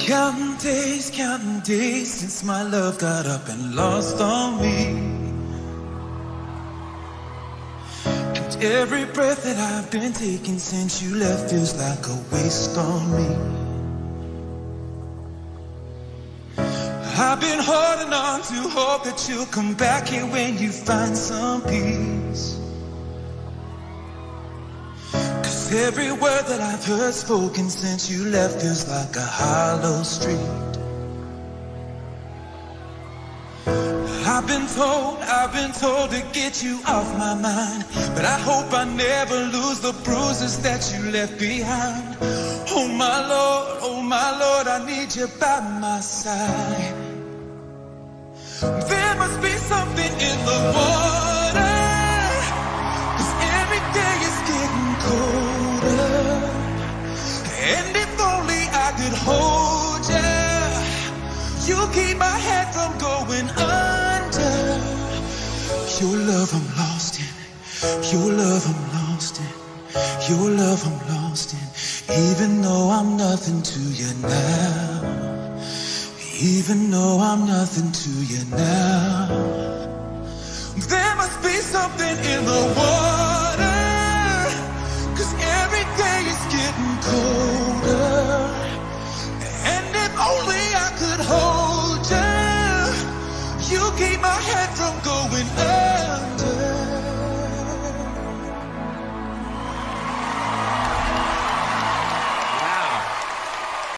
Counting days since my love got up and lost on me. And every breath that I've been taking since you left feels like a waste on me. I've been holding on to hope that you'll come back here when you find some peace. Every word that I've heard spoken since you left feels like a hollow street. I've been told to get you off my mind, but I hope I never lose the bruises that you left behind. Oh my Lord, I need you by my side. There must be something in the water, 'cause every day is getting colder. And if only I could hold you, you keep my head from going under. Your love I'm lost in, your love I'm lost in, your love I'm lost in. Even though I'm nothing to you now, even though I'm nothing to you now. There must be something in the water, 'cause every day is getting colder. And if only I could hold you, you keep my head from going up.